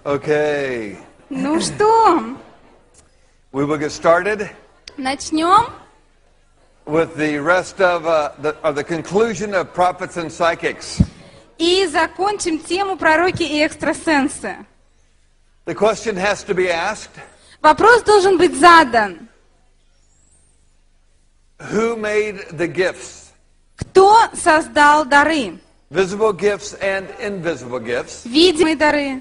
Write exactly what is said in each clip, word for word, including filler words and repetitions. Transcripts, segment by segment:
Okay. Ну что, We will get started начнем with the rest of, uh, the, of the conclusion of prophets and psychics. и закончим тему пророки и экстрасенсы. The question has to be asked, Вопрос должен быть задан. who made the gifts? Кто создал дары? Visible gifts and invisible gifts. Видимые дары.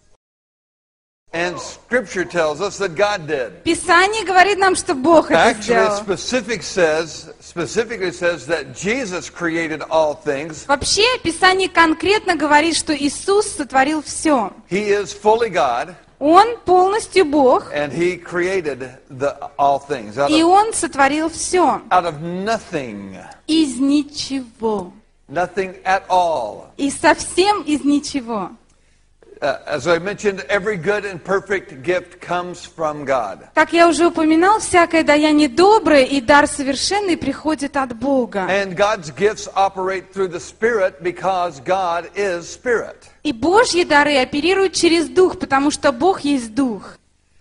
And Scripture tells us that God did. Писание говорит нам, что Бог это Actually, it сделал. specific says, specifically says that Jesus created all things. Вообще, Писание конкретно говорит, что Иисус сотворил все. He is fully God, Он полностью Бог, and He created the, all things out и of, Он сотворил все. out of nothing. Из ничего. Nothing at all. И совсем из ничего. Uh, as I mentioned, every good and perfect gift comes from God. Как я уже упоминал, всякое даяние доброе и дар совершенный приходит от Бога. And God's gifts operate through the Spirit because God is Spirit. И Божьи дары оперируют через Дух, потому что Бог есть Дух.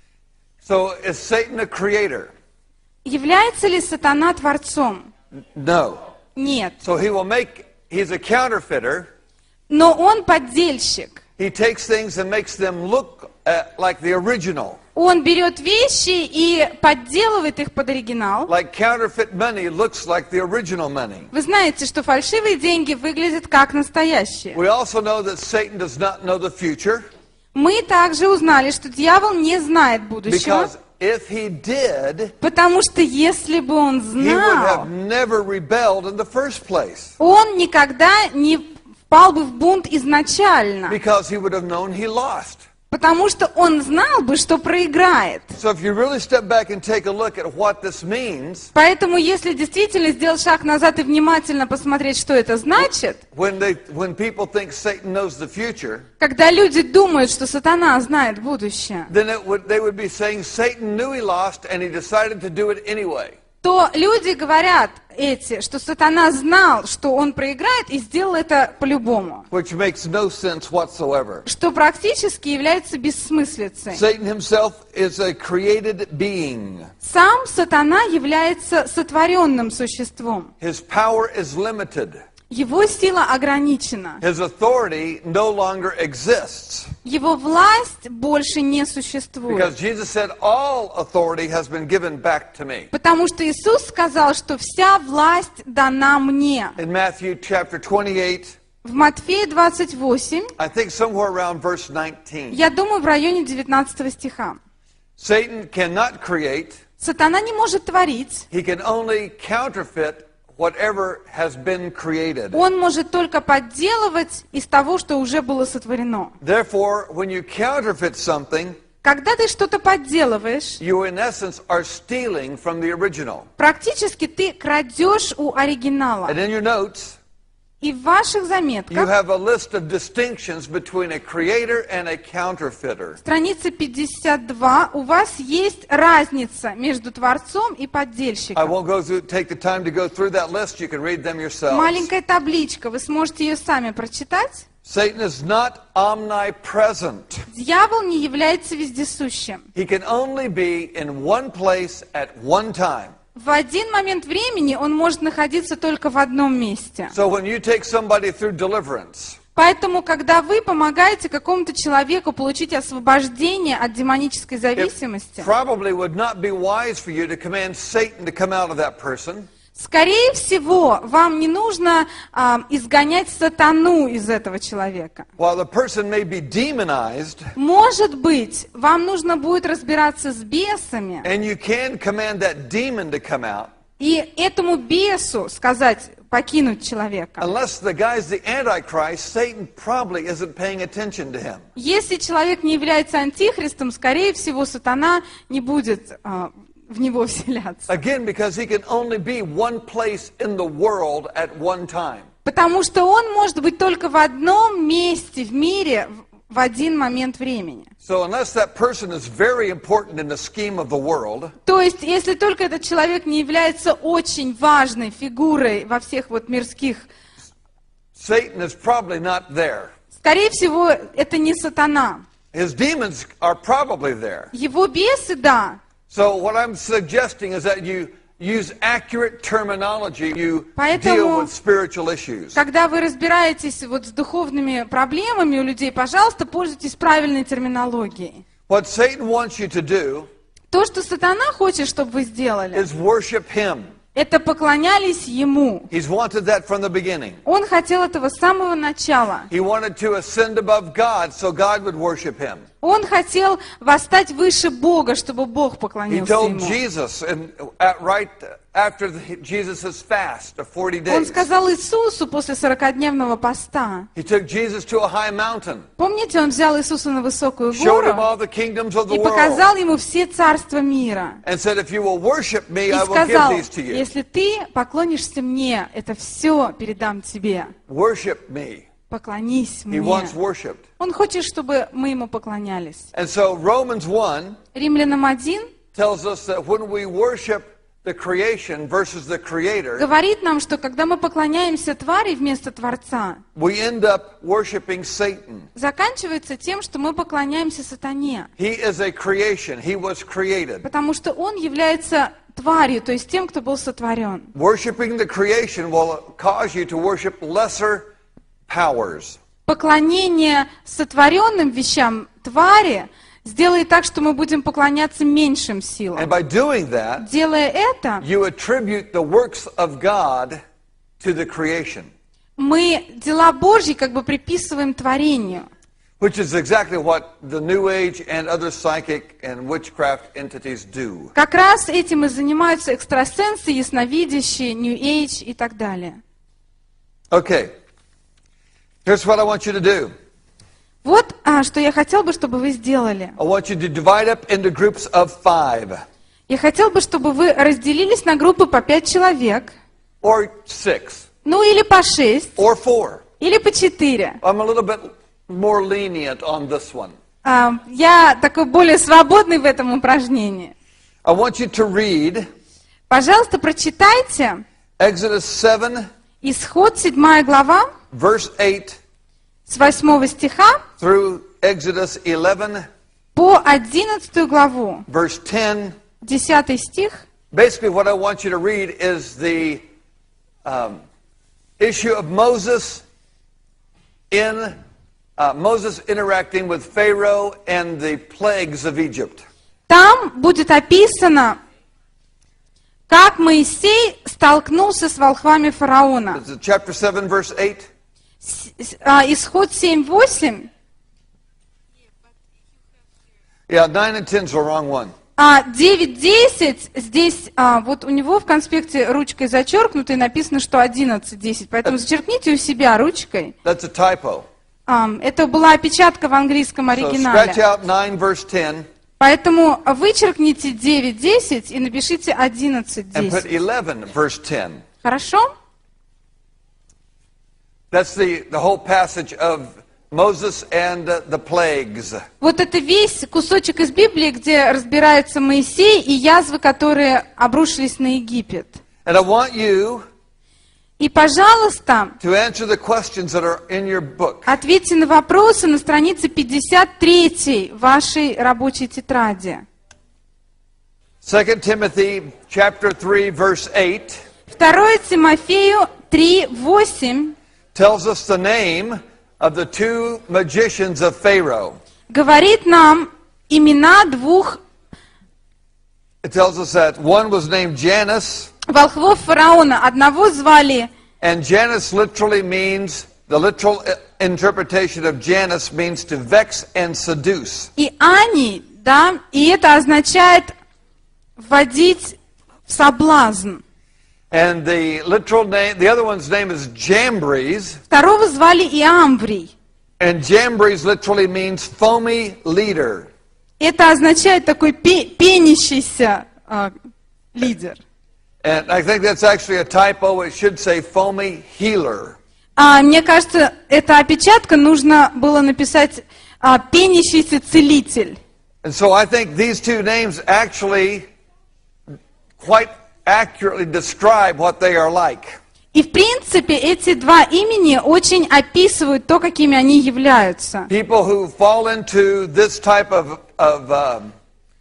So is Satan a creator? Является ли сатана творцом? No. Нет. So he will make, he's a counterfeiter. Но он поддельщик. He takes things and makes them look uh, like the original. Он берет вещи и подделывает их под оригинал. Like counterfeit money looks like the original money. Вы знаете, что фальшивые деньги выглядят как настоящие. We also know that Satan does not know the future. Мы также узнали, что дьявол не знает будущего, Because if he did, потому что если бы он he would знал, have never rebelled in the first place. он никогда не впал бы в бунт изначально, Because he would have known he lost. потому что он знал бы, что проиграет. So if you really step back and take a look at what this means, Поэтому, если действительно сделать шаг назад и внимательно посмотреть, что это значит, when they when people think Satan knows the future, когда люди думают, что сатана знает будущее, then it would they would be saying Satan knew he lost and he decided to do it anyway. то люди говорят эти, что сатана знал, что он проиграет, и сделал это по-любому. Which makes no sense whatsoever. Что практически является бессмыслицей. Satan himself is a created being. Сам сатана является сотворенным существом. His power is limited. Его сила ограничена. His authority no longer exists. Его власть больше не существует. Because Jesus said, all authority has been given back to me. Потому что Иисус сказал, что вся власть дана мне. In Matthew chapter twenty-eight, В Матфея двадцать восемь, I think somewhere around verse nineteen, я думаю, в районе девятнадцатого стиха. Satan cannot create, Сатана не может творить. he can only counterfeit whatever has been created. Он может только подделывать из того, что уже было сотворено. Therefore, when you counterfeit something, Когда ты что-то подделываешь, you in essence are stealing from the original. практически ты крадешь у оригинала. And in your notes, И в ваших you заметках, have a list of distinctions between a creator and a counterfeiter. страница пятьдесят два, у вас есть разница между творцом и I поддельщиком. won't go through, take the time to go through that list. You can read them yourselves. Маленькая табличка, вы сможете ее сами прочитать. Satan is not omnipresent. Дьявол не является вездесущим. He can only be in one place at one time. В один момент времени он может находиться только в одном месте. So when you take somebody through deliverance, Поэтому, когда вы помогаете какому-то человеку получить освобождение от демонической it зависимости, probably would not be wise for you to command Satan to come out of that person. скорее всего, вам не нужно а, изгонять сатану из этого человека. While the person may be demonized, Может быть, вам нужно будет разбираться с бесами, and you can command that demon to come out, и этому бесу сказать покинуть человека. unless the guy's the Antichrist, Satan probably isn't paying attention to him. Если человек не является антихристом, скорее всего, сатана не будет а, в него вселяться. Again, because he can only be one place in the world at one time. Потому что он может быть только в одном месте в мире в один момент времени. So unless that person is very important in the scheme of the world, То есть, если только этот человек не является очень важной фигурой во всех вот мирских, Satan is probably not there. скорее всего, это не сатана. his demons are probably there. Его бесы, да. So what I'm suggesting is that you use accurate terminology. You Поэтому, deal with spiritual issues. когда вы разбираетесь вот с духовными проблемами у людей, пожалуйста, пользуйтесь правильной терминологией. What Satan wants you to do То, что сатана хочет, чтобы вы сделали, is worship him. это поклонялись ему. He's wanted that from the beginning. Он хотел этого с самого начала. He wanted to ascend above God so God would worship him. Он хотел восстать выше Бога, чтобы Бог He поклонился told ему. Jesus, and at, right after the, Jesus' fast of forty Он days, сказал Иисусу после сорокадневного поста. he took Jesus to a high mountain, Помните, он взял Иисуса на высокую showed him гору all the kingdoms of the и показал world, ему все царства мира. and said, if you will worship me, И I will give сказал, these to you. если ты поклонишься мне, это все передам тебе. Worship me. Поклонись He мне. wants worshipped. Он хочет, чтобы мы ему поклонялись. And so Romans one Римлянам один tells us that when we worship the creation versus the creator, говорит нам, что когда мы поклоняемся твари вместо Творца, we end up worshiping Satan. заканчивается тем, что мы поклоняемся сатане. He is a creation. He was created. Потому что он является тварью, то есть тем, кто был сотворен. Worshiping the creation will cause you to worship lesser powers. Поклонение сотворенным вещам твари сделает так, что мы будем поклоняться меньшим And силам. by doing that, Делая это, you attribute the works of God to the creation, мы дела Божьи как бы приписываем творению. which is exactly what the New Age and other psychic and witchcraft entities do. Как раз этим и занимаются экстрасенсы, ясновидящие, New Age и так далее. Okay. Here's what I want you to do. Вот а, что я хотел бы, чтобы вы сделали. I want you to divide up into groups of five Я хотел бы, чтобы вы разделились на группы по пять человек, or six ну или по шесть, or four. или по четыре. I'm a little bit more lenient on this one. А, я такой более свободный в этом упражнении. I want you to read Пожалуйста, прочитайте Exodus seven, Исход, седьмая глава, verse eight с восьмого стиха through Exodus eleven, по одиннадцатую главу, verse ten. десятый стих. Basically, what I want you to read is the um, issue of Moses in uh, Moses interacting with Pharaoh and the plagues of Egypt. Там будет описано, как Моисей столкнулся с волхвами фараона. Is it chapter seven, verse eight? С- с- а, Исход семь восемь, Yeah, nine and ten is the wrong one. а девять десять, здесь а, вот у него в конспекте ручкой зачеркнуто и написано, что одиннадцать десять. Поэтому зачеркните у себя ручкой. That's a typo. А, это была опечатка в английском So оригинале. scratch out nine, verse ten, Поэтому вычеркните девять десять и напишите одиннадцать and put десять. eleven, verse ten. Хорошо? That's the, the whole passage of Moses and uh, the plagues. Вот это весь кусочек из Библии, где разбирается Моисей и язвы, которые обрушились на Египет. And I want you И, пожалуйста, to answer the questions that are in your book. ответьте на вопросы на странице пятьдесят три вашей рабочей тетради. Second Timothy chapter three, verse eight второе Тимофею три восемь tells us the name of the two magicians of Pharaoh. говорит нам имена двух It tells us that one was named Janus, волхвов фараона. Одного звали, and Janus literally means, the literal uh, interpretation of Janus means to vex and seduce. и Ани, да, и это означает вводить в соблазн. And the literal name, the other one's name is Jambres, Второго звали Иамврий. and Jambres literally means foamy leader. Это означает такой пе- пенящийся а, лидер. And I think that's actually a typo. It should say foamy healer. А, мне кажется, эта опечатка нужно было написать а, пенящийся целитель. And so I think these two names actually quite accurately describe what they are like. И в принципе эти два имени очень описывают то, какими они являются. People who fall into this type of, of um,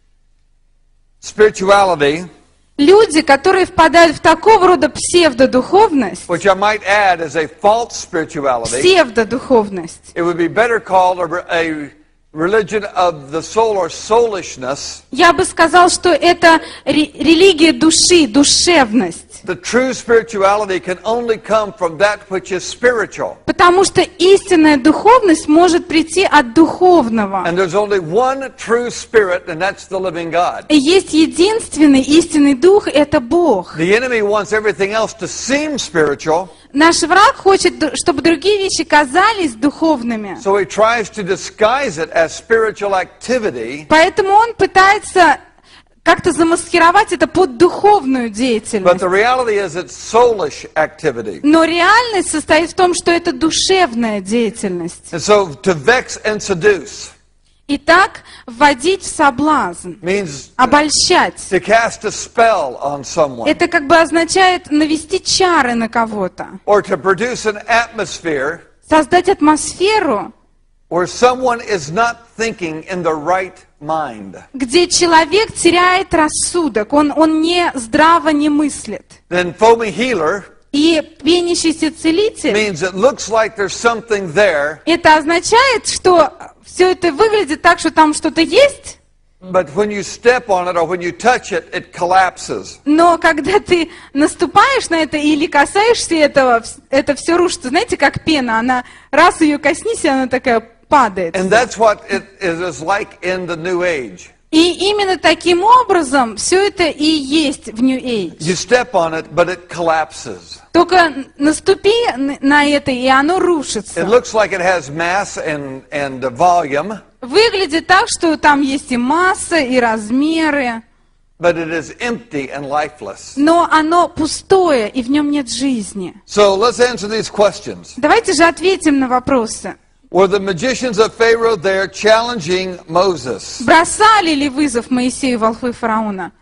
spirituality, Люди, которые впадают в такого рода псевдодуховность, which I might add is a false spirituality, псевдодуховность, it would be better called a, a religion of the soul or soulishness. я бы сказал, что это ре- религия души, душевность. The true spirituality can only come from that which is spiritual. Потому что истинная духовность может прийти от духовного. And there's only one true spirit, and that's the living God. И есть единственный истинный дух, это Бог. The enemy wants everything else to seem spiritual, Наш враг хочет, чтобы другие вещи казались духовными. so he tries to disguise it as spiritual activity. Поэтому он пытается как-то замаскировать это под духовную But деятельность. the reality is it's soulish activity. Но реальность состоит в том, что это душевная деятельность. And so to vex and seduce Итак, вводить в соблазн, means обольщать. to cast a spell on someone, Это как бы означает навести чары на кого-то. or to produce an atmosphere Создать атмосферу, where someone is not thinking in the right mind. где человек теряет рассудок, он, он не здраво не мыслит. Then foamy healer И пенящийся целитель, means it looks like there's something there, это означает, что все это выглядит так, что там что-то есть, but when you step on it or when you touch it, it collapses. но когда ты наступаешь на это или касаешься этого, это все рушится. Знаете, как пена, она раз ее коснись, и она такая падает. And that's what it is like in the New Age. И именно таким образом все это и есть в New Age. You step on it, but it collapses. Только наступи на это, и оно It рушится. looks like it has mass and, and volume, Выглядит так, что там есть и масса, и размеры, but it is empty and lifeless. но оно пустое, и в нем нет жизни. So let's answer these questions. Давайте же ответим на вопросы. Were the magicians of Pharaoh there challenging Moses? Бросали ли вызов Моисею волхвы фараона?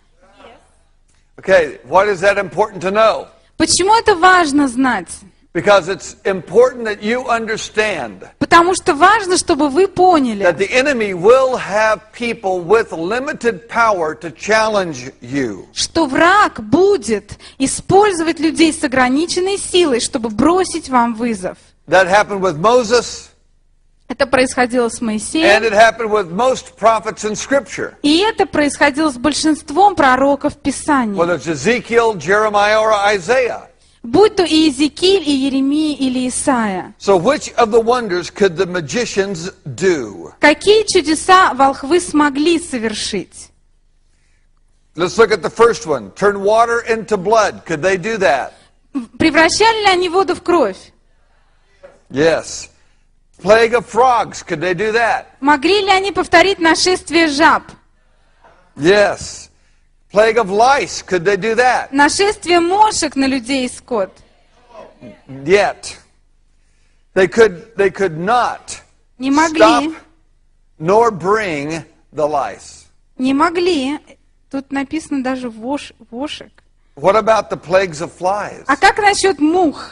Okay, why is that important to know? Почему это важно знать? Because it's important that you understand Потому что важно, чтобы вы поняли, that the enemy will have people with limited power to challenge you. что враг будет использовать людей с ограниченной силой, чтобы бросить вам вызов. That happened with Moses, Это происходило с and Моисеем, it happened with most prophets in Scripture. и это происходило с большинством пророков Писания. Whether it's Ezekiel, Jeremiah, or Isaiah. Будь то и Иезекииль, и Еремия, или Исаия. So which of the wonders could the magicians do? Какие чудеса волхвы смогли совершить? Let's look at the first one. Turn water into blood. Could they do that? Превращали ли они воду в кровь? Yes. Plague of frogs. Could they do that? Могли ли они повторить нашествие жаб? Yes. Plague of lice. Could they do that? Нашествие мошек на людей и скот? Yet. They could, they could not Не могли. stop nor bring the lice. Не могли. Тут написано даже вош, вошек. What about the plagues of flies? А как насчет мух?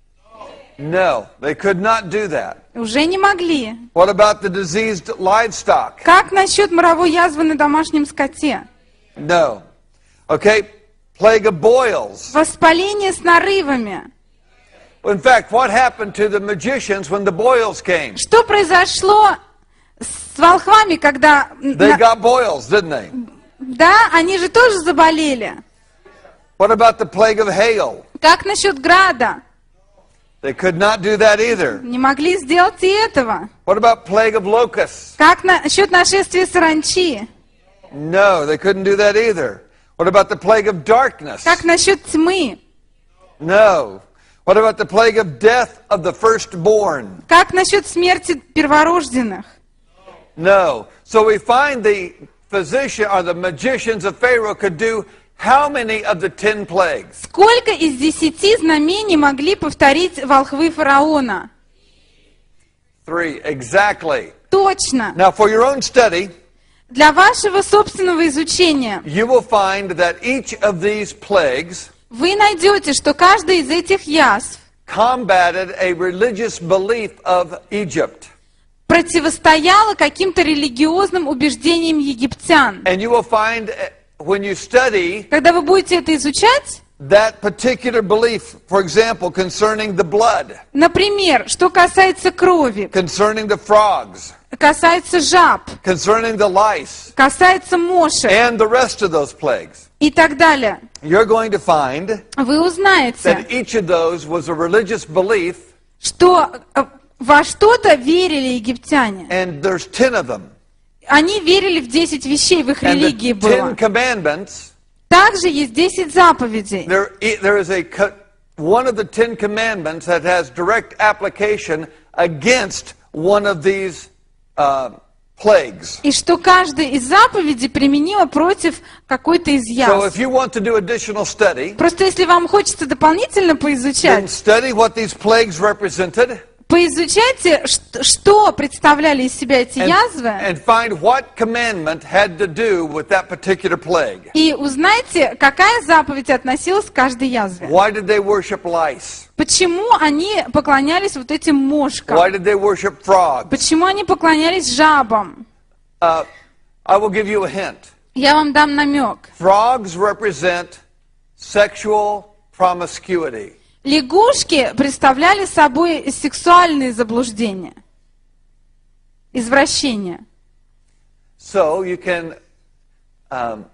No, they could not do that. Уже не могли. What about the diseased livestock? Как насчет моровой язвы на домашнем скоте? No. Okay, plague of boils. Воспаление с нарывами. In fact, what happened to the magicians when the boils came? Что произошло с волхвами, когда... They на- got boils, didn't they? Да, они же тоже заболели. What about the plague of hail? Как насчет града? They could not do that either. Не могли сделать и этого. What about plague of locusts? Как насчет нашествия саранчи? No, they couldn't do that either. What about the plague of darkness? Как насчет тьмы? No. What about the plague of death of the firstborn? Как насчет смерти перворожденных? No. So we find the physician or the magicians of Pharaoh could do how many of the ten plagues? Сколько из десяти знамений могли повторить волхвы фараона? Three, exactly. Точно. Now for your own study, Для вашего собственного изучения you will find that each of these plagues вы найдете, что каждая из этих язв combated a religious belief of Egypt. противостояла каким-то религиозным убеждениям египтян. And you will find uh, when you study Когда вы будете это изучать, that particular belief, for example, concerning the blood, например, что касается крови, concerning the frogs, касается жаб, concerning the lice, касается мошек and the rest of those plagues, и так далее, you're going to find вы узнаете, that each of those was a religious belief, что э, во что-то верили египтяне. and there's ten of them. Они верили в десять вещей, в их And религии the Ten было. Commandments, Также есть десять заповедей. there, i- there is a co- one of the Ten Commandments that has direct application against one of these uh, plagues. И что каждая из заповедей применима против какой-то из So язв. if you want to do additional study, Просто если вам хочется дополнительно then поизучать, study what these plagues represented поизучайте, ш- что представляли из себя эти and, язвы, and find what commandment had to do with that particular plague. и узнайте, какая заповедь относилась к каждой язве. Why did they worship lice? Почему они поклонялись вот этим мошкам? Why did they worship frogs? Почему они поклонялись жабам? Uh, I will give you a hint. Я вам дам намек. Frogs represent sexual promiscuity. Лягушки представляли собой сексуальные заблуждения, извращения. So you can um,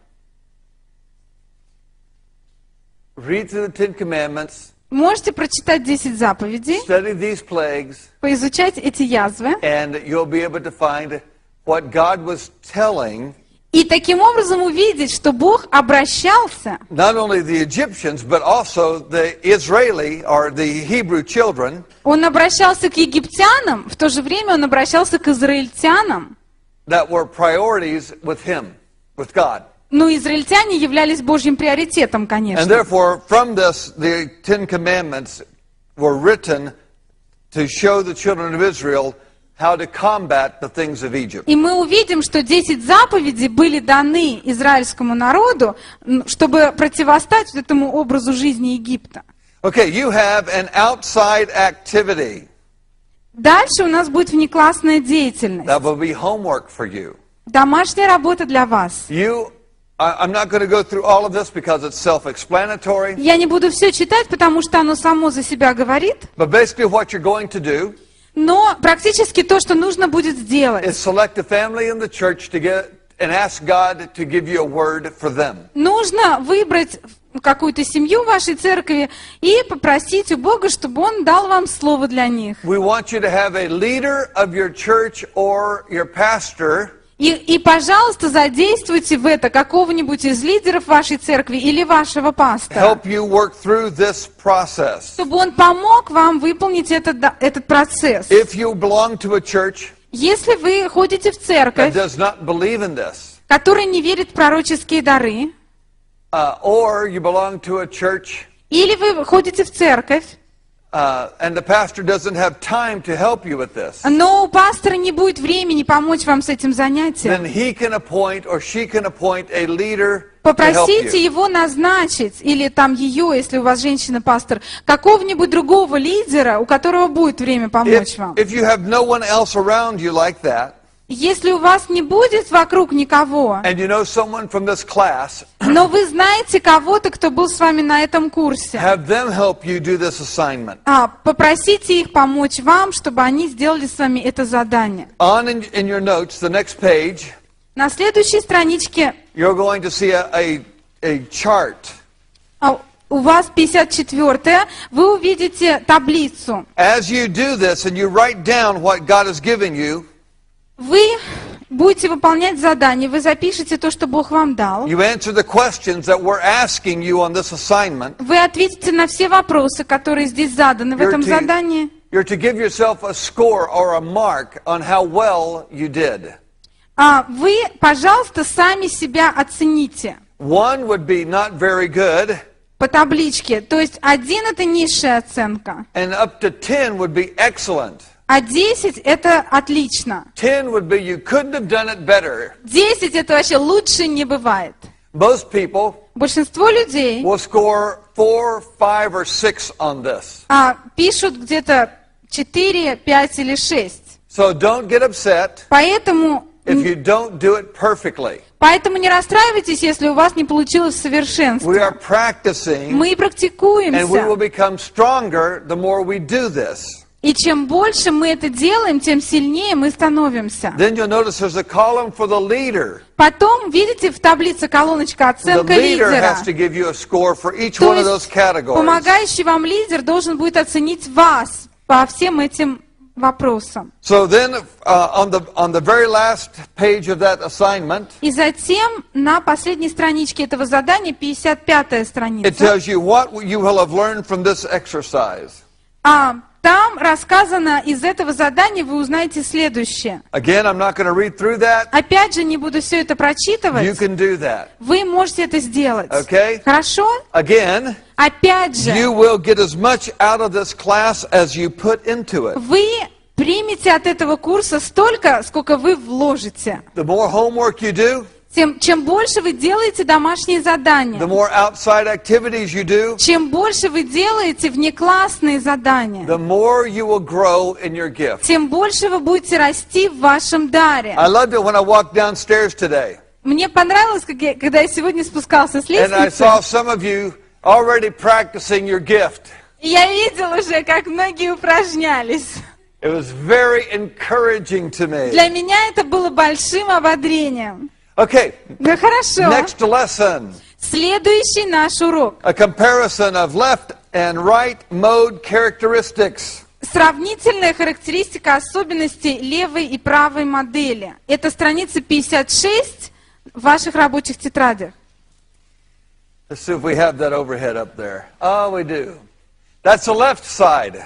read through the Ten Commandments, Можете прочитать десять заповедей, study these plagues, поизучать эти язвы, and you'll be able to find what God was telling и таким образом увидеть, что Бог обращался not only the Egyptians, but also the Israeli or the Hebrew children Он обращался к египтянам, в то же время Он обращался к израильтянам. that were priorities with Him, with God. Ну, израильтяне являлись Божьим приоритетом, And конечно. therefore, from this, the Ten Commandments were written to show the children of Israel how to combat the things of Egypt. И мы увидим, что десять заповедей были даны израильскому народу, м, чтобы противостать вот этому образу жизни Египта. Okay, you have an outside activity Дальше у нас будет внеклассная деятельность. that will be homework for you. Домашняя работа для вас. You, I- I'm not going to go through all of this because it's self-explanatory, Я не буду все читать, потому что оно само за себя говорит, but basically what you're going to do но практически то, что нужно будет сделать. is select a family in the church to get and ask God to give you a word for them. Нужно выбрать какую-то семью в вашей церкви и попросить у Бога, чтобы Он дал вам слово для них. We want you to have a leader of your church or your pastor И, и, пожалуйста, задействуйте в это какого-нибудь из лидеров вашей церкви или вашего пастора, help you work through this process. чтобы он помог вам выполнить этот, да- этот процесс. If you belong to a church Если вы ходите в that церковь, does not believe in this, которая не верит в пророческие дары, uh, or you belong to a church или вы ходите в церковь, uh, and the pastor doesn't have time to help you with this, но у пастора не будет времени помочь вам с этим занятием, then he can appoint or she can appoint a leader to help попросите you. его назначить, или там ее, если у вас женщина-пастор, какого-нибудь другого лидера, у которого будет время помочь If, вам. if you have no one else around you like that, Если у вас не будет вокруг никого, and you know someone from this class, но вы знаете кого-то, кто был с вами на этом курсе, have them help you do this assignment. а, попросите их помочь вам, чтобы они сделали с вами это задание. On in, in your notes, the next page, На следующей страничке you're going to see a, a, a chart. а, у вас пятьдесят четвёртая, вы увидите таблицу. As you do this and you write down what God has given you, Вы будете выполнять задание, вы запишете то, что Бог вам дал. you answer the questions that we're asking you on this assignment. Вы ответите на все вопросы, которые здесь заданы в You're этом to, задании. you're to give yourself a score or a mark on how well you did. А вы, пожалуйста, сами себя оцените One would be not very good, по табличке. То есть один это низшая оценка, and up to ten would be excellent. а десять это отлично. ten would be you couldn't have done it better. десять это вообще лучше не бывает. Most people Большинство людей will score four, five, or six on this. а, пишут где-то четыре, пять или шесть. So don't get upset Поэтому, if you don't do it perfectly. поэтому не расстраивайтесь, если у вас не получилось в We совершенстве. are practicing, Мы and we will практикуемся. become stronger the more we do this. И чем больше мы это делаем, тем сильнее мы становимся. Then you'll notice there's a column for the leader. Потом, видите, в таблице колоночка The оценка leader лидера. has to give you a score for each То one of those есть categories. помогающий вам лидер должен будет оценить вас по всем этим вопросам. So then, uh, on the on the very last page of that assignment, И затем на последней страничке этого задания, пятьдесят пятая it страница, tells you what you will have learned from this exercise. а, там рассказано, из этого задания вы узнаете следующее. Again, I'm not going to read through that. Опять же, не буду все это You прочитывать. can do that. Вы можете это сделать. Okay? Хорошо? Again, Опять же, you will get as much out of this class as you put into it. вы примете от этого курса столько, сколько вы вложите. The more homework you do, Тем, чем больше вы делаете домашние the задания, more outside activities you do, чем больше вы делаете внеклассные задания, the more you will grow in your gift. тем больше вы будете расти в вашем даре. I loved it when I walked downstairs today, Мне понравилось, как я- когда я сегодня спускался с and I saw лестницы, some of you already practicing your gift. и я видел уже, как многие упражнялись. It was very encouraging to me. Для меня это было большим ободрением. Okay, Ну хорошо. next lesson. Следующий наш урок. A comparison of left and right mode characteristics. Сравнительная характеристика особенностей левой и правой модели. Это страница пятьдесят шесть в ваших рабочих тетрадях. Let's see if we have that overhead up there. Oh, we do. That's the left side.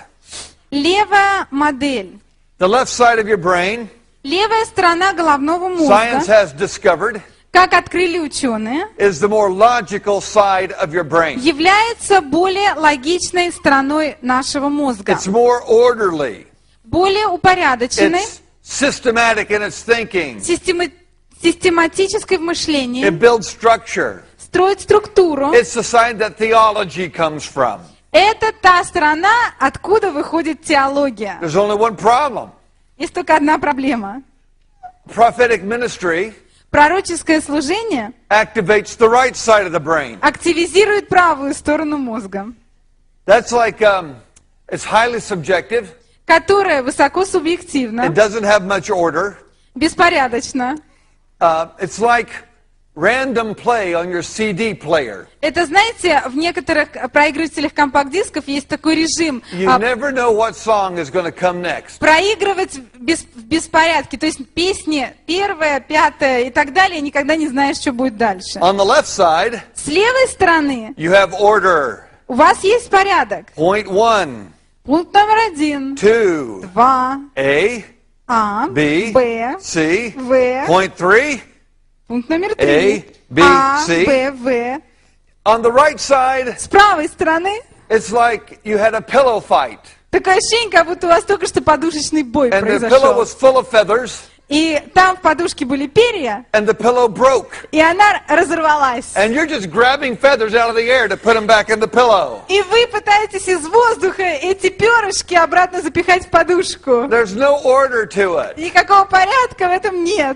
Левая модель. The left side of your brain, Левая сторона головного science мозга, has discovered, как открыли ученые, is the more logical side of your brain. является более логичной стороной нашего мозга, It's more orderly. более упорядоченной, It's systematic in its thinking. система- систематической в мышлении, It builds structure. строит структуру. It's the side that theology comes from. Это та сторона, откуда выходит теология. There's only one problem. Есть только одна проблема. Prophetic ministry Пророческое служение activates the right side of the brain. активизирует правую сторону мозга, That's like, um, it's highly subjective. которая высоко It субъективна, doesn't have much order. беспорядочна. Uh, it's like random play on your C D player. Это, знаете, в некоторых проигрывателях компакт-дисков есть такой режим You а, never know what song is going to come next. проигрывать без, в беспорядке. То есть песни первая, пятая и так далее, никогда не знаешь, что будет дальше. On the left side, С левой стороны you have order. у вас есть порядок. Point one, Пункт номер один, two, два, A, А, B, Б, C. В. Point three, Пункт номер три, A, B, А, C. Б, В. on the right side, С правой стороны it's like you had a pillow fight. такое ощущение, как будто у вас только что подушечный бой And the pillow произошел. was full of feathers, И там в подушке были перья, and the pillow broke. и она разорвалась. And you're just grabbing feathers out of the air to put them back in the pillow. И вы пытаетесь из воздуха эти перышки обратно запихать в подушку. There's no order to it. Никакого порядка в этом нет.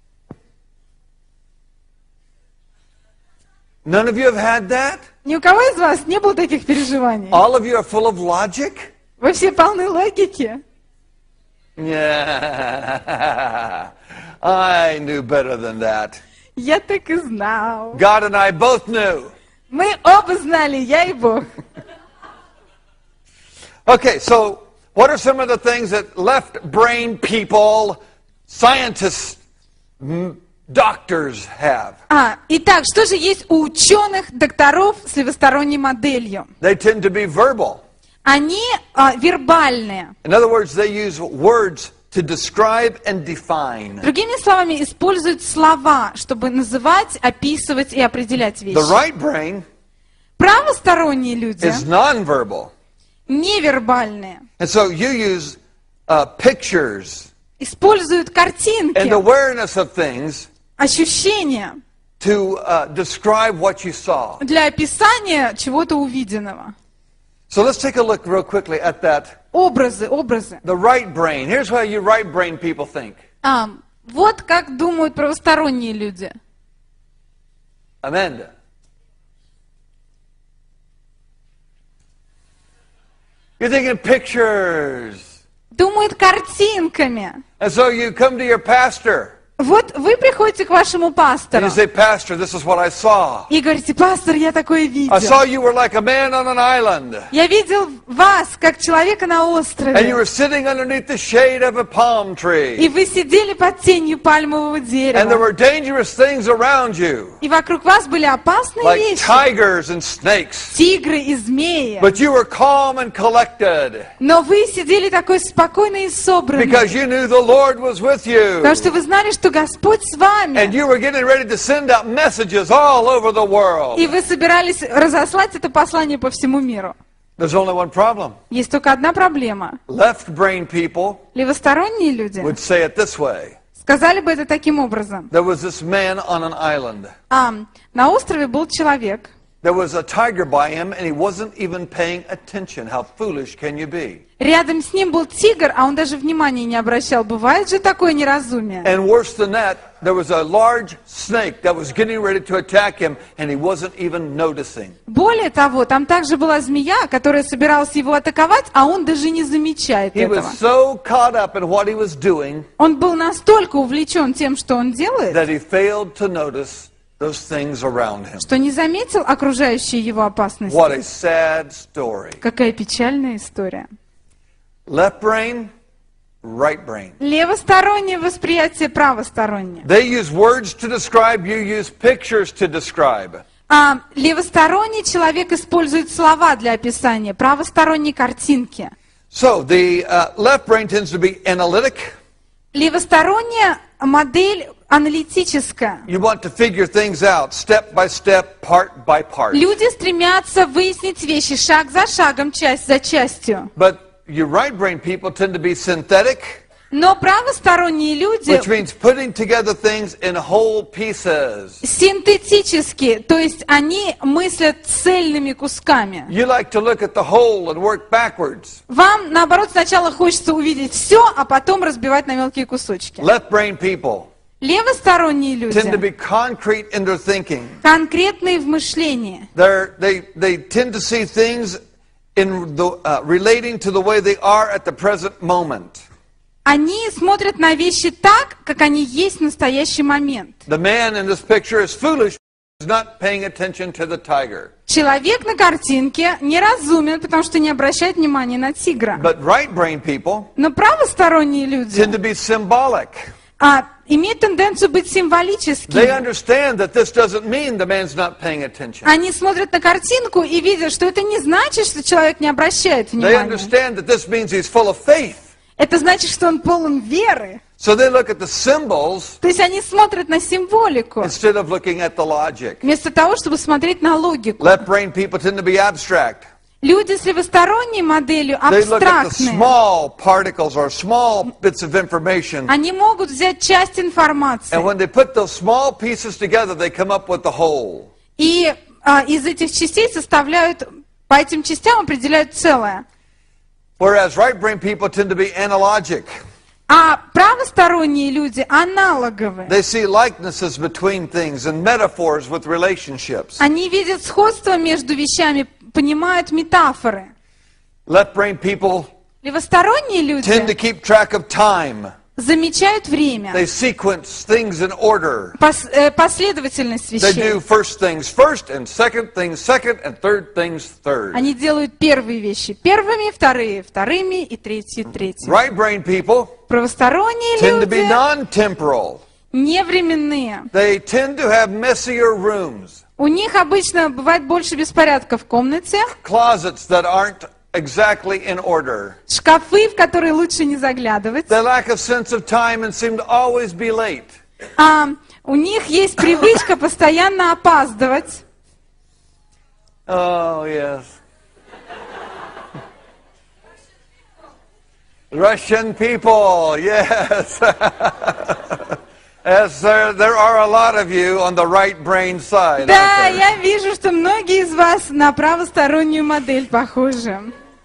None of you have had that? Ни у кого из вас не было таких переживаний? All of you are full of logic? Вы все полны логики. Yeah. I knew better than that. Я так и знал. God and I both knew. Мы оба знали, я и Бог. Okay, so what are some of the things that left brain people, scientists, m- doctors have? А, итак, что же есть у ученых, докторов с левосторонней моделью? They tend to be verbal. Они а, вербальные. In other words, they use words to describe and define. Другими словами, используют слова, чтобы называть, описывать и определять вещи. The right brain Правосторонние люди is nonverbal. невербальные. And so you use uh, pictures Используют and картинки, awareness of things ощущения, to uh, describe what you saw. Для описания чего-то увиденного. So let's take a look real quickly at that. Образы, образы. The right brain. Here's how you right brain people think. А, вот как думают правосторонние люди. Amanda. You're thinking pictures. Думают картинками. And so you come to your pastor. Вот вы приходите к вашему And пастору you say, Pastor, this is what I saw. и говорите: пастор, я такое I видел. saw you were like a man on an island. Я видел вас, как человека на And you острове. were sitting underneath the shade of a palm И tree. вы сидели под тенью пальмового And there дерева. were dangerous things around you, И вокруг вас были опасные like вещи. tigers and snakes. Тигры и змеи. But you were calm and collected Но вы сидели такой спокойный и собранный. because you knew the Lord was with you. Потому что вы знали, что Господь с вами. And you were getting ready to send out messages all over the world. И вы собирались разослать это послание по всему миру. There's only one problem. Есть только одна проблема. Left brain people Левосторонние люди would say it this way. сказали бы это таким образом. There was this man on an island. А, на острове был человек. There was a tiger by him and he wasn't even paying attention. How foolish can you be? Рядом с ним был тигр, а он даже внимания не обращал. Бывает же такое неразумие. And worse than that, there was a large snake that was getting ready to attack him and he wasn't even noticing. Более того, там также была змея, которая собиралась его атаковать, а он даже не замечает He was этого. so caught up in what he was doing Он был настолько увлечен тем, что он делает, that he failed to notice those things around him. что не заметил окружающие его опасности. What a sad story. Какая печальная история. Left brain, right brain. Левостороннее восприятие, правостороннее. They use words to describe, you use pictures to describe. А левосторонний человек использует слова для описания, правосторонние картинки. So the uh, left brain tends to be analytic. Левосторонняя модель аналитическая. You want to figure things out step by step, part by part. Люди стремятся выяснить вещи шаг за шагом, часть за частью. But your right brain people tend to be synthetic, Но правосторонние люди which means putting together things in whole pieces. синтетически, то есть они мыслят цельными кусками. You like to look at the whole and work backwards. Вам, наоборот, сначала хочется увидеть все, а потом разбивать на мелкие кусочки. Left brain people Левосторонние tend to be люди concrete in their thinking. конкретные в мышлении. They're, they, they tend to see things in the, uh, relating to the way they are at the present moment. Они смотрят на вещи так, как они есть в настоящий момент. The man in this picture is foolish, he's not paying attention to the tiger. Человек на картинке неразумен, потому что не обращает внимания на тигра. But right brain people Но правосторонние tend люди to be symbolic. а, имеют тенденцию быть They символическими. understand that this doesn't mean the man's not paying attention. Они смотрят на картинку и видят, что это не значит, что человек не обращает They внимания. understand that this means he's full of faith. Это значит, что он полон веры. So they look at the symbols То есть они смотрят на символику, instead of looking at the logic. вместо того, чтобы смотреть на логику. Left brain people tend to be abstract. Люди с левосторонней моделью They look at the абстрактные. small particles or small bits of information. Они могут взять часть информации. And when they put those small pieces together, they come up with the whole. И а, из этих частей составляют, по этим частям определяют целое. Whereas right brain people tend to be analogic. А правосторонние люди аналоговые. They see likenesses between things and metaphors with relationships. Они видят сходство между вещами, понимают метафоры. Left brain people Левосторонние tend to люди keep track of time. замечают время, They sequence things in order. пос- э, последовательность They вещей. do first things first, and second things second, and third things third. Они делают первые вещи первыми, вторые вторыми и третьи третьими. Right brain people Правосторонние tend to be люди non-temporal. невременные. They tend to have messier rooms, У них обычно бывает больше беспорядка в комнате, closets that aren't exactly in order. шкафы, в которые лучше не заглядывать. They lack a sense of time and seem to always be late. А у них есть привычка постоянно опаздывать. Oh, yes. Russian people, yes. As there, there are a lot of you on the right brain side. Да, aren't there? я вижу, что многие из вас на правостороннюю модель похожи.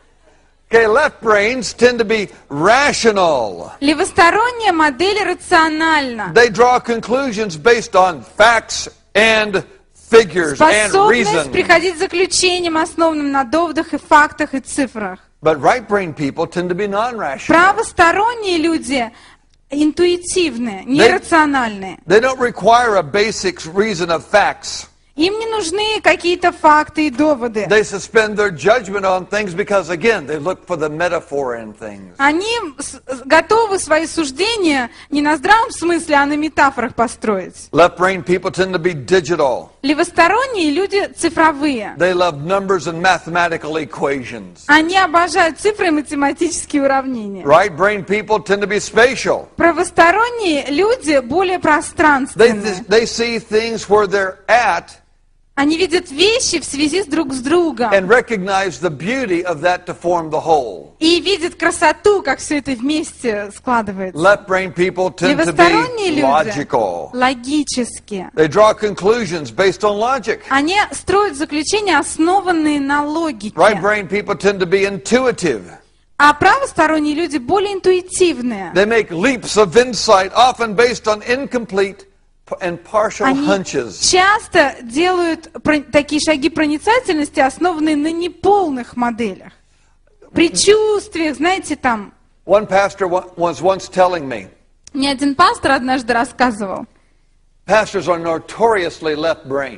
Okay, left brains tend to be rational. Левосторонняя модель рациональна. They draw conclusions based on facts and figures and Способность reason. приходить к заключениям, основанным на доводах и фактах и цифрах. But right brain people tend to be non-rational. Правосторонние люди интуитивные, нерациональные. They don't require a basic reason of facts. Им не нужны какие-то факты и доводы. They suspend their judgment on things because, again, they look for the metaphor in things. Они с- готовы свои суждения не на здравом смысле, а на метафорах построить. Left brain people tend to be digital. Левосторонние люди цифровые. They love numbers and mathematical equations. Они обожают цифры и математические уравнения. Right brain people tend to be spatial. Правосторонние люди более They, пространственные. they see things where they're at Они видят вещи в связи с друг с другом. and recognize the beauty of that to form the whole. И видят красоту, как все это вместе складывается. Left brain people tend to Левосторонние be люди logical. логические. They draw conclusions based on logic. Они строят заключения, основанные на логике. Right brain people tend to be intuitive. А правосторонние люди более интуитивные. They make leaps of insight, often based on incomplete and partial Они hunches. часто делают про- такие шаги проницательности, основанные на неполных моделях. Предчувствиях, знаете, там. One pastor wa- was once telling me, Мне один пастор однажды рассказывал. pastors are notoriously left brain,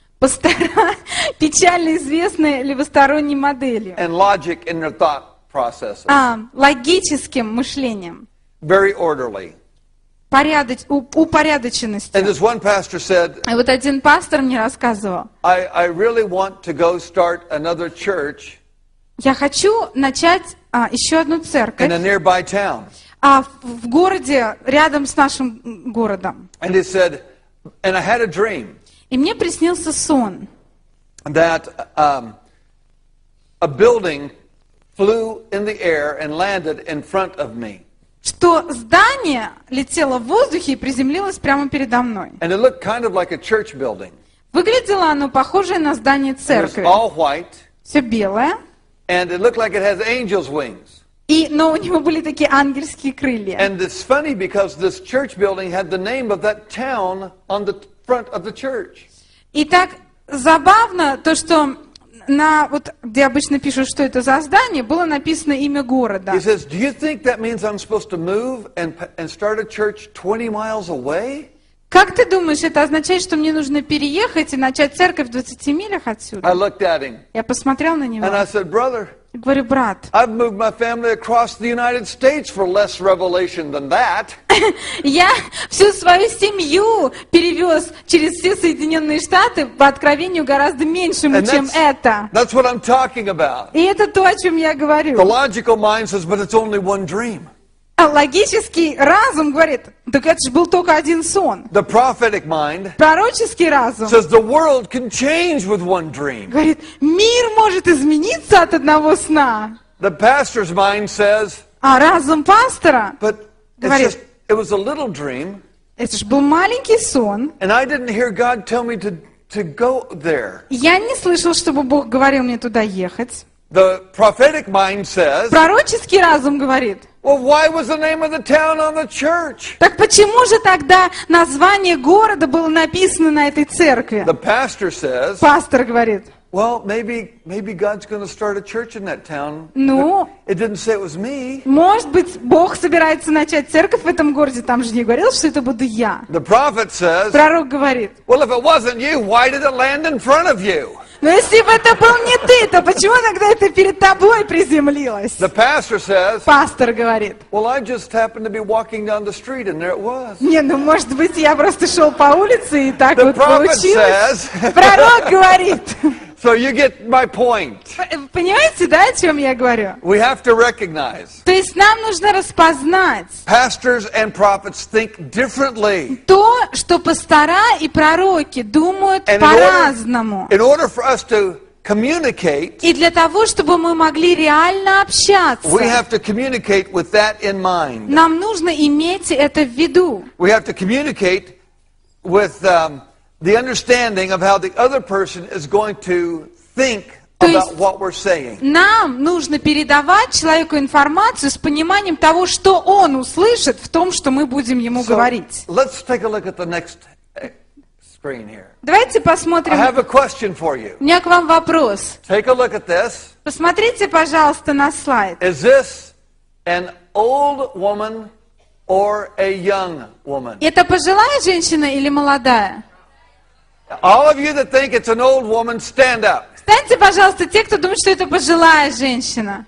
Пастора печально известны левосторонней моделью. and logic in their thought processes. А, логическим мышлением. Very orderly. Порядоч, у- And упорядоченностью. as one pastor said, И вот один пастор мне рассказывал. I, I really want to go start another church Я хочу начать а, еще одну in a церковь nearby town. а, в, в городе, рядом с нашим м, городом. And he said, and I had a dream И мне приснился сон, that um, a building flew in the air and landed in front of me. что здание летело в воздухе и приземлилось прямо передо мной. And it looked kind of like a church building. Выглядело оно похожее на здание It was церкви. all white, Все белое. and it looked like it has angels' wings. И, но у него были такие ангельские крылья. And it's funny because this church building had the name of that town on the front of the church. И так забавно то, что на вот где обычно пишут, что это за здание, было написано имя города. He says, do you think that means I'm supposed to move and, and start a church twenty miles away? Как ты думаешь, это означает, что мне нужно переехать и начать церковь в двадцати милях I отсюда? looked at him Я посмотрел на него and I said, brother, и говорю, брат, I've moved my family across the United States for less revelation than that. я всю свою семью перевез через все Соединенные Штаты по откровению гораздо меньшему, And чем that's, это. that's what I'm talking about. И это то, о чем я The говорю. logical mind says, but it's only one dream. А логический разум говорит, так это же был только один сон. The prophetic mind Пророческий разум says the world can change with one dream. говорит, мир может измениться от одного сна. The pastor's mind says, А разум пастора but it's говорит, just, it was a little dream, это же был маленький сон. and I didn't hear God tell me to, to go there. Я не слышал, чтобы Бог говорил мне туда ехать. The prophetic mind says, Пророческий разум говорит, well, why was the name of the town on the church? так почему же тогда название города было написано на этой церкви? The pastor says, Пастор говорит, well, maybe maybe God's going to start a church in that town. ну, It didn't say it was me. может быть, Бог собирается начать церковь в этом городе, там же не говорил, что это буду я. The prophet says, Пророк говорит, well, if it wasn't you, why did it land in front of you? но если бы это был не ты, то почему тогда это перед тобой приземлилось? The pastor says, Пастор говорит, well, I just happened to be walking down the street and there it was. не, ну может быть я просто шел по улице и так The вот prophet получилось. says, Пророк говорит. so you get my point. П- Понимаете, да, о чем я говорю? We have to recognize То есть нам нужно распознать pastors and prophets think differently. то, что пастора и пророки думают And in order, по-разному. in order for us to communicate, И для того, чтобы мы могли реально общаться, we have to communicate with that in mind. нам нужно иметь это в виду. We have to communicate with um, the understanding of how the other person is going to think То about есть what we're saying. Нам нужно передавать человеку информацию с пониманием того, что он услышит в том, что мы будем ему So, говорить. let's take a look at the next uh, screen here. Давайте I посмотрим. have a question for you. У меня к вам вопрос. Take a look at this. Посмотрите, пожалуйста, на слайд. Is this an old woman or a young woman? Это пожилая женщина или молодая? All of you that think it's an old woman, stand up. Встаньте, пожалуйста, те, кто думает, что это пожилая женщина.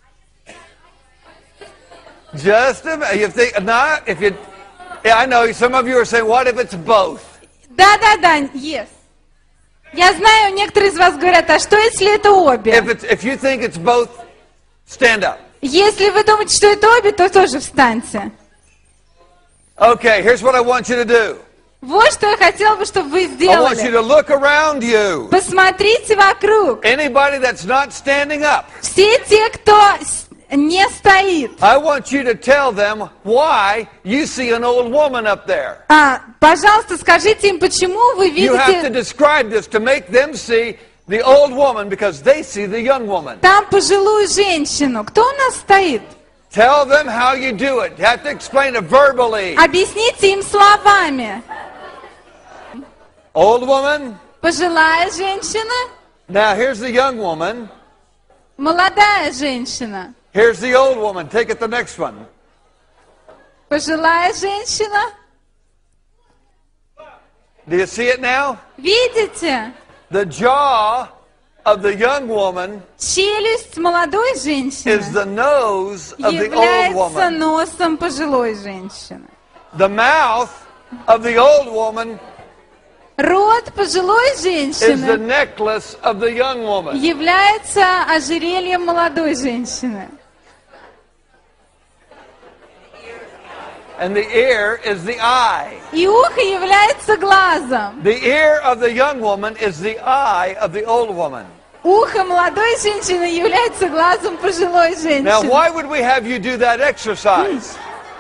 Just a minute. You think, no, if you, yeah, I know some of you are saying, what if it's both? Да-да-да, yes. Я знаю, некоторые из вас говорят, а что если это If, обе? it's, if you think it's both, stand up. Если вы думаете, что это обе, то тоже встаньте. Okay, here's what I want you to do. Вот что я хотела бы, чтобы вы I want you сделали. to look around you. Посмотрите вокруг. Anybody that's not standing up, Все те, кто с- не стоит. I want you to tell them why you see an old woman up there. А, пожалуйста, скажите им, почему вы You have to видите describe this to make them see the old woman because they see the young woman. там пожилую женщину. Кто у нас стоит? Tell them how you do it. You have to explain it verbally. Объясните им словами. Old woman. Пожилая женщина, Now here's the young woman. молодая женщина. Here's the old woman. Take it the next one. Пожилая женщина. Do you see it now? Видите? The jaw of the young woman Челюсть молодой is женщины the nose of the old является woman. носом пожилой женщины. The mouth of the old woman Рот пожилой is the женщины necklace of the young woman. является ожерельем молодой женщины. And the ear is the eye. И ухо является глазом. The ear of the young woman is the eye of the old woman. Ухо молодой женщины является глазом пожилой Now, женщины. why would we have you do that exercise?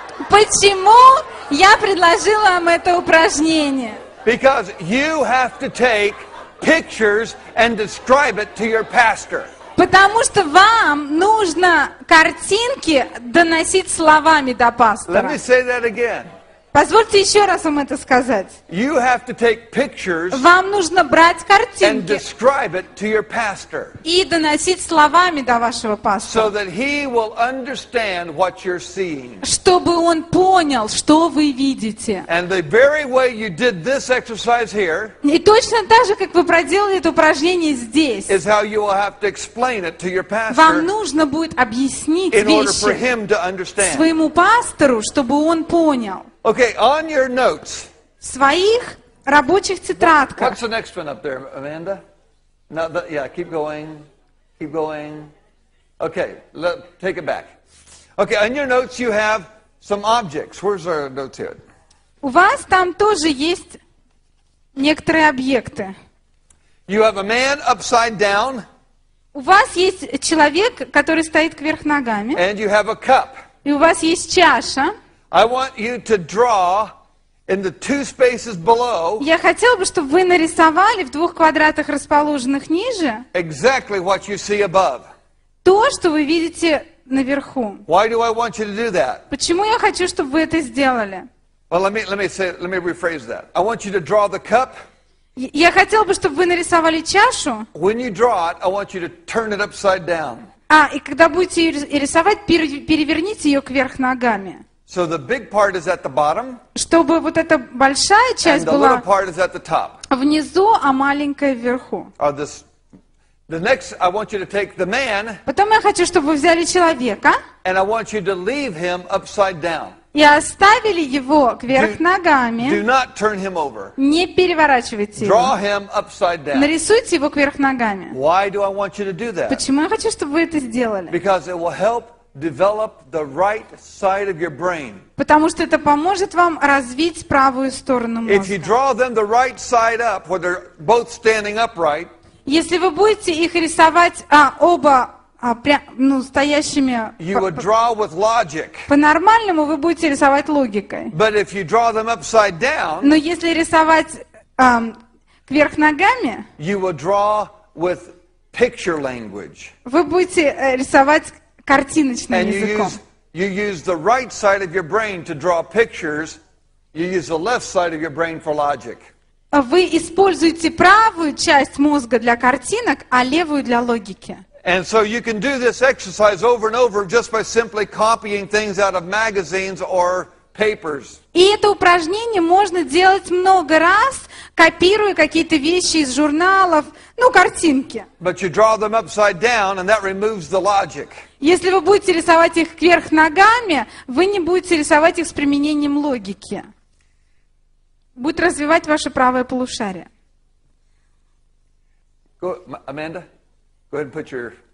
Почему я предложила вам это упражнение? Because you have to take pictures and describe it to your pastor. Потому что вам нужно картинки доносить словами до Let me пастора. say that again. Позвольте еще раз вам это сказать. You have to take pictures Вам нужно брать and картинки describe it to your pastor и доносить словами до вашего so пастора, that he will understand what you're seeing. чтобы он понял, что вы видите. And the very way you did this exercise here И точно так же, как вы проделали это упражнение здесь, is how you will have to explain it to your вам pastor нужно будет объяснить in order for вещи him to understand. своему пастору, чтобы он понял. Okay, on your notes. В своих рабочих тетрадках. What's the next one up there, Amanda? No, the, yeah, keep going. Keep going. Okay, let, take it back. Okay, on your notes you have some objects. Where's our notes here? У вас там тоже есть некоторые объекты. You have a man upside down, У вас есть человек, который стоит кверх ногами, and you have a cup. и у вас есть чаша. I want you to draw in the two spaces below Я хотела бы, чтобы вы нарисовали в двух квадратах, расположенных ниже, exactly what you see above. то, что вы видите наверху. Why do I want you to do that? Почему я хочу, чтобы вы это сделали? Well, let me let me say let me rephrase that. I want you to draw the cup. Я я хотела бы, чтобы вы нарисовали чашу, When you draw it, I want you to turn it upside down. а, и когда будете ее рис- рисовать, пере- переверните ее кверх ногами, So the big part is at the bottom, чтобы вот эта большая and часть the little была part is at the top. внизу, а маленькая вверху. Or this, the next, I want you to take the man, Потом я хочу, чтобы вы взяли человека and I want you to leave him upside down. и оставили его кверх Do ногами. not turn him over. Не переворачивайте Draw его. him upside down. Нарисуйте его кверх ногами. Why do I want you to do that? Почему я хочу, чтобы вы это сделали? Because it will help develop the right side of your brain. Потому что это поможет вам развить правую сторону If you мозга. draw them the right side up, where they're both standing upright, Если вы будете их рисовать а, оба а, пря- ну, стоящими you по- would draw with logic. по-нормальному, вы будете рисовать логикой. But if you draw them upside down, Но если рисовать ам, кверх ногами, you will draw with picture language. вы будете э, рисовать картиночным And you языком. use, you use the right side of your brain to draw pictures. You use the left side of your brain for logic. Вы используете правую часть мозга для картинок, а левую для логики. And so you can do this exercise over and over just by simply copying things out of magazines or papers. И это упражнение можно делать много раз, копируя какие-то вещи из журналов, ну, картинки. But you draw them upside down, and that removes the logic. Если вы будете рисовать их кверх ногами, вы не будете рисовать их с применением логики. Будет развивать ваше правое полушарие. Go, Amanda, go ahead and put your